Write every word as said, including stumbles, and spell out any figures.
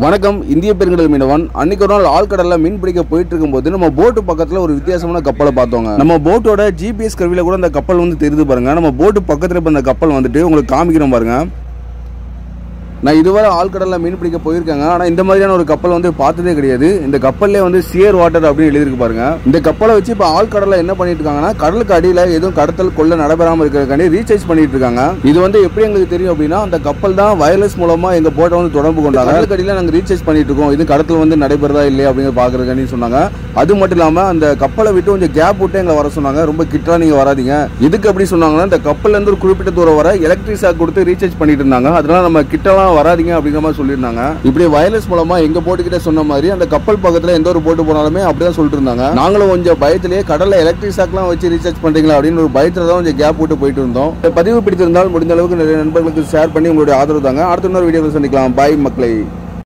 வணக்கம். இந்திய பெருங்கடல் மீனவன். அன்னைக்கு ஒரு நாள் ஆழ்கடல்ல மீன் பிடிக்க போயிட்டு இருக்கும்போது நம்ம போட்டு பக்கத்துல ஒரு வித்தியாசமான கப்பலை பார்த்தோங்க. நம்ம போட்டோட ஜிபிஎஸ் கருவியில கூட அந்த கப்பல் வந்து தெரியுது பாருங்க. நம்ம போட்டு பக்கத்துல இருந்த கப்பல் வந்துட்டு உங்களுக்கு காமிக்கிறோம் பாருங்க. நான் இதுவரை ஆழ்கடல்ல மீன் பிடிக்க போயிருக்காங்க. ஆனா இந்த மாதிரியான ஒரு கப்பல் வந்து பார்த்ததே கிடையாது. இந்த கப்பல்ல வந்து சியர் வாட்டர் அப்படின்னு எழுதிருக்கு பாருங்க. இந்த கப்பலை வச்சு இப்ப ஆழ்கடல்ல என்ன பண்ணிட்டு இருக்காங்கன்னா, கடலுக்கு அடியில எதுவும் கடத்தல் கொள்ள நடைபெறாம இருக்கிறதுக்காண்டி ரீசார்ஜ் பண்ணிட்டு இருக்காங்க. இது வந்து எப்படி எங்களுக்கு தெரியும் அப்படின்னா, அந்த கப்பல் தான் வயர்லெஸ் மூலமா எங்க போட்டை வந்து தொடர்பு கொண்டாங்க. கடலுக்கு அடியில நாங்க ரீசார்ஜ் பண்ணிட்டு இருக்கோம், இது கடத்தல் வந்து நடைபெறதா இல்லையா அப்படிங்கிற பாக்குறதுக்காண்டி சொன்னாங்க. அது மட்டும் இல்லாம அந்த கப்பலை விட்டு கொஞ்சம் கேப் விட்டு எங்களை வர சொன்னாங்க. ரொம்ப கிட்டா நீங்க வராதீங்க. இதுக்கு எப்படி சொன்னாங்கன்னா, இந்த கப்பல்ல இருந்து ஒரு குறிப்பிட்ட தூரம் வர எலக்ட்ரிக் ஷாக் கொடுத்து ரீசார்ஜ் பண்ணிட்டு இருந்தாங்க. அதனால நம்ம கிட்டலாம் வராதீங்க அப்படிங்கிற மாதிரி சொல்லியிருந்தாங்க. இப்படி வயர்லெஸ் மூலமா எங்க போட்டு கிட்ட சொன்ன மாதிரி அந்த கப்பல் பக்கத்துல எந்த ஒரு போட்டு போனாலுமே அப்படிதான் சொல்லிட்டு இருந்தாங்க. நாங்களும் கொஞ்சம் பயத்திலேயே கடல்ல எலக்ட்ரிக் ஷாக்லாம் வச்சு ரீசார்ஜ் பண்றீங்களா அப்படின்னு ஒரு பயத்துல தான் கொஞ்சம் கேப் விட்டு போயிட்டு இருந்தோம். பதிவு பிடித்திருந்தால் முடிந்த அளவுக்கு நிறைய நண்பர்களுக்கு ஷேர் பண்ணி உங்களுடைய ஆதரவு தாங்க. அடுத்த இன்னொரு வீடியோவில் சந்திக்கலாம். பாய் மக்களை.